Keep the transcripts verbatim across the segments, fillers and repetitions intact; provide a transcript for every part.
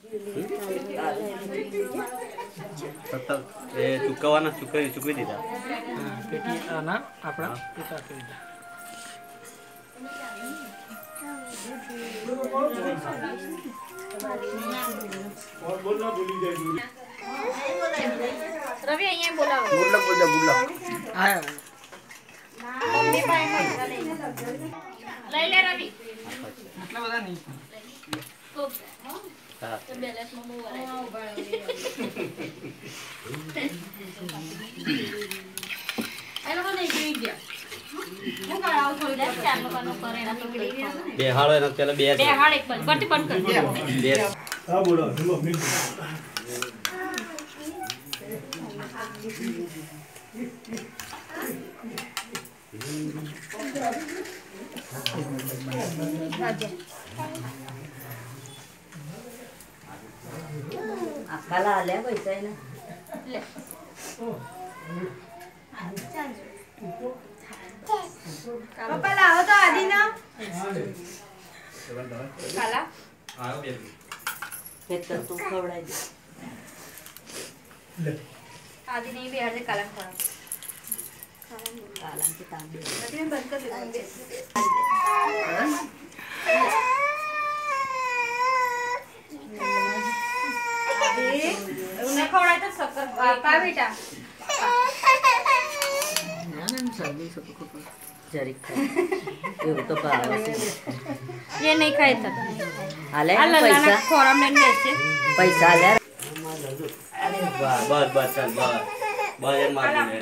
એ ચૂકવવાના ચૂકવી ચૂકવી દીધા પેટી આના આપણા પિતા કરી દે और बोलना भूली जाएगी रवि અહીંયા બોલાવો ગુલ્લક બોલ ગુલ્લક હા મમ્મી પાસે લઈ લે રવિ આટલા બધા નહીં તો તો બેલેન્સ માં બહુ વરાય એ લોકો નહીં જોઈ ગયા હું કરાવ થોડી દેર ચાર લોકો નો કરે ના તો બે હાડો એના પેલા બે બે હાડ એક બંધ કરતી બંધ કર બે हां बोलो चलो मिल आकाला आल्या पैसा आहे ना ले पप्पा लाओ तो आधी ना काला આયો બે हे तर तू खवडाय दे ले आधी नहीं बिहार से काला खा कालांची तांबे नदी में बंद कर दे उन्हें खवड़ा तो शक्कर का बेटा नानन सर्विस को जरी खाय એવું તો ભાવે છે ये नहीं खाए था આલે अल्लाह પૈસા खोरा में नहीं ऐसे પૈસા આલે અરે વાહ બસ બસ ચાલ બસ બસ એમ મારી લે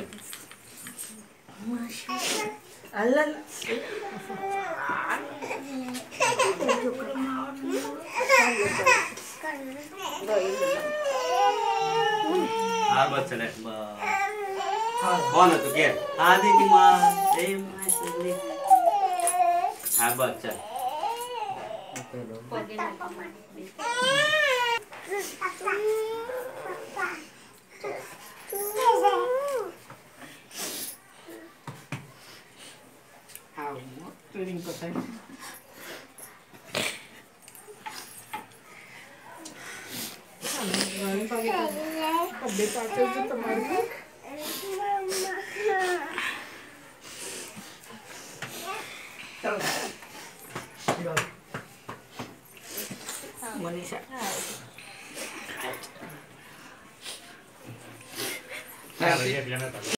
અલ્લા હા બસ ચાલે બસ કોણ હતું કે આદી કી માં એ માં સગલી હા બસ ચાલ આવ ટ્રેનિંગ કરતા કબડે પાટે તો તમારી મનીષા હા